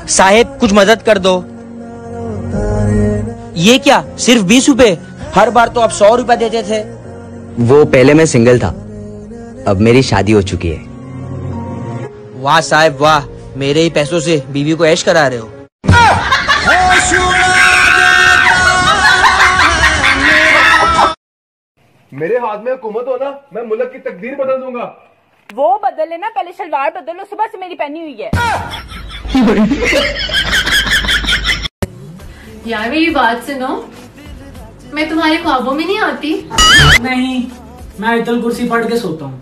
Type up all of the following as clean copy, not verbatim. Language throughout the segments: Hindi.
साहेब कुछ मदद कर दो। ये क्या, सिर्फ 20 रुपए? हर बार तो आप 100 रुपए देते थे। वो पहले मैं सिंगल था, अब मेरी शादी हो चुकी है। वाह साहब वाह, मेरे ही पैसों से बीवी को ऐश करा रहे हो। मेरे हाथ में हुकूमत हो ना, मैं मुल्क की तकदीर बदल दूंगा। वो बदल लेना, पहले शलवार बदलो, सुबह से मेरी पहनी हुई है। यार मेरी बात सुनो, मैं तुम्हारे ख्वाबों में नहीं आती? नहीं, मैं आयतल कुर्सी पढ़ के सोता हूँ।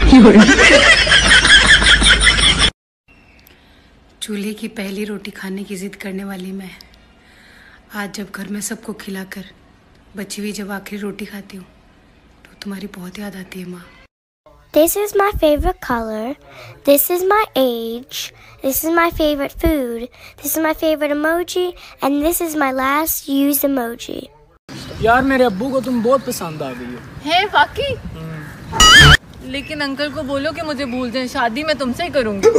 चूल्हे की पहली रोटी खाने की जिद करने वाली मैं, आज जब घर में सबको खिलाकर बची हुई जब आखिरी रोटी खाती हूँ तो तुम्हारी बहुत याद आती है माँ। This is my favorite color. This is my age. This is my favorite food. This is my favorite emoji. And this is my last used emoji. यार मेरे अब्बू को तुम बहुत पसंद आ गई हो। है वाकई? लेकिन अंकल को बोलो कि मुझे भूल जाए, शादी मैं तुमसे ही करूंगी।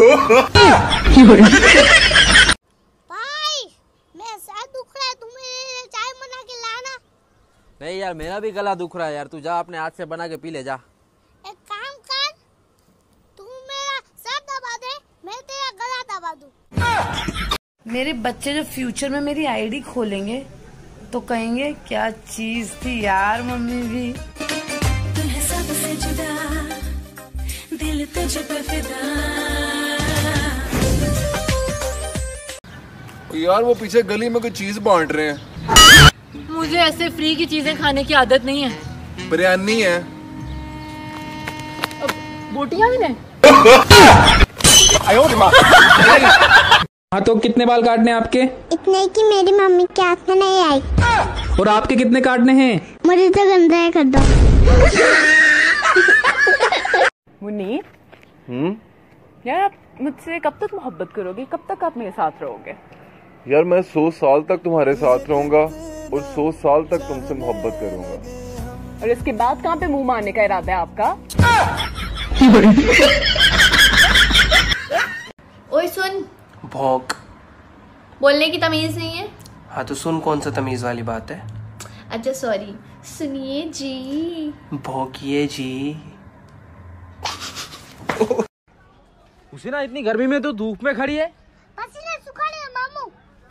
भाई, मेरा सर दुख रहा है, तुम मेरे लिए चाय बना के लाना। नहीं यार, मेरा भी गला दुख रहा है यार, तू जा अपने हाथ से बना के पी ले जा। एक काम कर, तू मेरा सर दबा दे, मैं तेरा गला दबा दूं। मेरे बच्चे जो फ्यूचर में मेरी आईडी खोलेंगे तो कहेंगे क्या चीज थी यार मम्मी भी। तुम्हें सबसे जुदा, दिल तुझ पे फिदा। यार वो पीछे गली में कोई चीज बांट रहे हैं। मुझे ऐसे फ्री की चीजें खाने की आदत नहीं है। बिरयानी है। बोटियां भी नहीं। हाँ तो कितने बाल काटने हैं आपके? इतने कि मेरी मम्मी के हाथ में नहीं आई। और आपके कितने काटने हैं? मुझे तो गंदा कर दो। मुन्नी, यार आप मुझसे कब तक मोहब्बत करोगे? कब तक आप मेरे साथ रहोगे? यार मैं 100 साल तक तुम्हारे साथ रहूंगा और 100 साल तक तुमसे मोहब्बत करूंगा। और इसके बाद कहाँ पे मुंह मारने का इरादा है आपका? ओए सुन, भौंक। बोलने की तमीज नहीं है? हाँ तो सुन, कौन सा तमीज वाली बात है? अच्छा सॉरी, सुनिए जी। भौंकिए जी। उसे ना इतनी गर्मी में तो धूप में खड़ी है। पसीना सुखा ले मामू।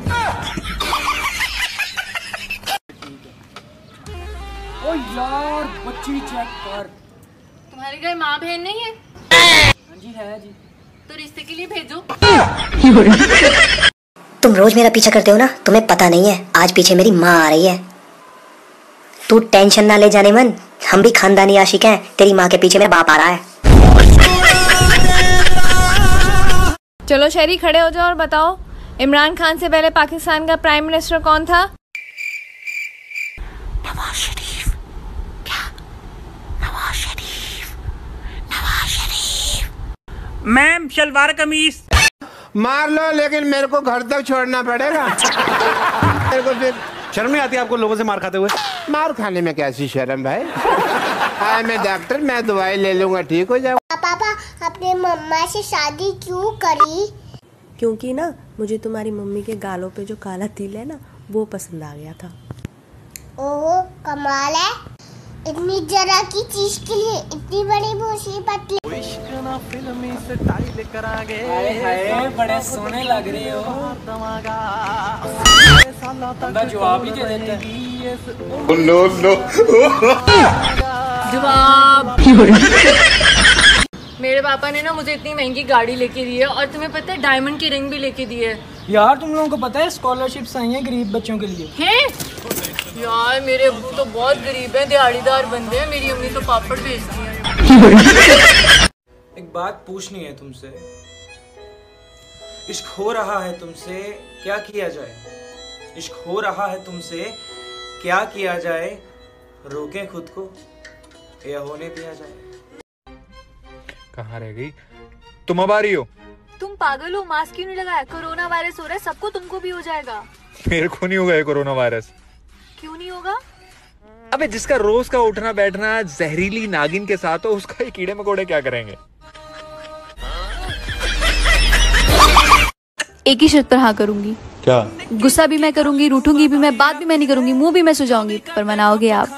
ओ यार बच्ची चेक कर। तुम्हारे घर माँ बहन नहीं है? हाँ जी है जी। तो रिश्ते के लिए भेजो। तुम रोज मेरा पीछा करते हो ना, तुम्हें पता नहीं है आज पीछे मेरी माँ आ रही है। तू टेंशन ना ले जाने मन, हम भी खानदानी आशिक हैं, तेरी माँ के पीछे मेरा बाप आ रहा है। चलो शहरी खड़े हो जाओ और बताओ, इमरान खान से पहले पाकिस्तान का प्राइम मिनिस्टर कौन था? नवाज शरीफ। क्या? नवाज शरीफ। नवाज शरीफ। मैम शलवार कमीज। मार लो लेकिन मेरे को घर तक छोड़ना पड़ेगा। मेरे को फिर शर्म नहीं आती आपको लोगों से मार खाते हुए? मार खाने में कैसी शर्म भाई? हाँ मैं डॉक्टर, मैं दवाई ले लूंगा, ठीक हो जाऊंगा। पापा अपने मम्मा से शादी क्यों करी? क्योंकि ना मुझे तुम्हारी मम्मी के गालों पे जो काला तिल है ना वो पसंद आ गया था। ओहो कमाल है, इतनी जरा की चीज के लिए इतनी बड़ी मुसीबत। बड़े सोने लग रहे हो। जवाब ही दे देते। No no. जवाब। मेरे पापा ने ना मुझे इतनी महंगी गाड़ी लेके दी है और तुम्हें पता है डायमंड की रिंग भी लेके दी है। यार तुम लोगों को पता है स्कॉलरशिप्स आई हैं गरीब बच्चों के लिए? हैं? यार मेरे अब्बू तो बहुत गरीब हैं, दिहाड़ीदार बंदे हैं, मेरी अम्मी तो पापड़ बेचती है। एक बात पूछनी है तुमसे, इश्क हो रहा है तुमसे, क्या किया जाए? इश्क हो रहा है तुमसे, क्या किया जाए? रोके खुद को या होने दिया जाए? कहाँ रह गई? तुम अब आ रही हो? तुम पागल हो, मास्क क्यों नहीं लगाया? कोरोना वायरस हो रहा है, सबको, तुमको भी हो जाएगा। मेरे को नहीं होगा ये कोरोना वायरस। क्यों नहीं होगा? अबे जिसका रोज का उठना बैठना जहरीली नागिन के साथ हो, उसका ये कीड़े मकोड़े क्या करेंगे? एक ही शर्त पर हाँ करूंगी। क्या? गुस्सा भी मैं करूंगी, रूठूंगी भी मैं, बात भी मैं नहीं करूंगी, मुंह भी मैं सुझाऊंगी, पर मनाओगे आप।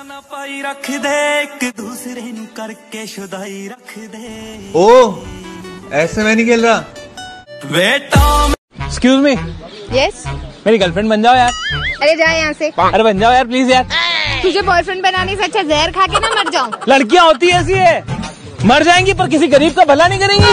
ओ, ऐसे मैं नहीं खेल रहा। Excuse me. यस। मेरी गर्लफ्रेंड बन जाओ यार। अरे जा यहाँ से। अरे बन जाओ यार प्लीज यार। तुझे बॉयफ्रेंड बनाने से अच्छा जहर खा के ना मर जाऊं। लड़कियां होती ऐसी है, मर जाएंगी पर किसी गरीब का भला नहीं करेंगी।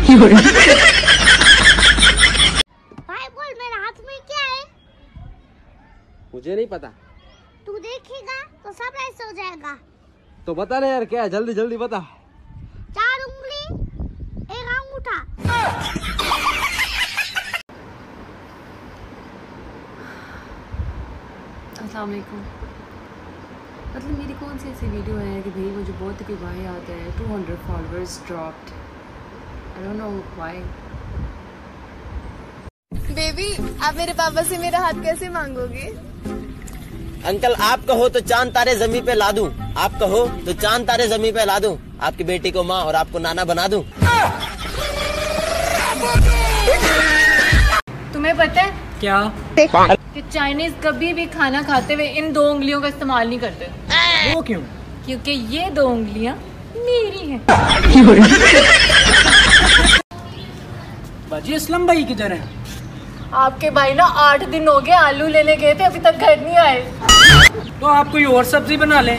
भाई बोल मेरे हाथ में क्या है? मुझे नहीं पता। तू देखेगा तो सब ऐसे हो जाएगा। तो बता ना यार क्या है, जल्दी जल्दी बता। 4 उंगली, 1 अंगूठा। अस्सलाम वालेकुम। मतलब मेरी कौन सी ऐसी वीडियो है कि भाई मुझे बहुत ही भाई आता है 200 followers dropped. I don't know why. Baby आप मेरे पापा से मेरा हाथ कैसे मांगोगे? अंकल आप कहो तो चांद तारे जमीन पे ला दूं, आप कहो तो चांद तारे जमीन पे ला दूं, आपकी बेटी को माँ और आपको नाना बना दूं। तुम्हें पता है क्या कि चाइनीज कभी भी खाना खाते हुए इन 2 उंगलियों का इस्तेमाल नहीं करते? वो क्यों? क्योंकि ये 2 उंगलियां मेरी हैं। बाजी असलम भाई किधर है? आपके भाई ना 8 दिन हो गए आलू लेने गए थे, अभी तक घर नहीं आए। तो आप कोई और सब्जी बना लें।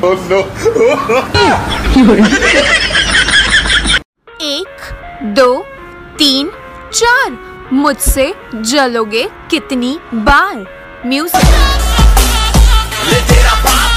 1 2 3 4 मुझसे जलोगे कितनी बार? म्यूजिक।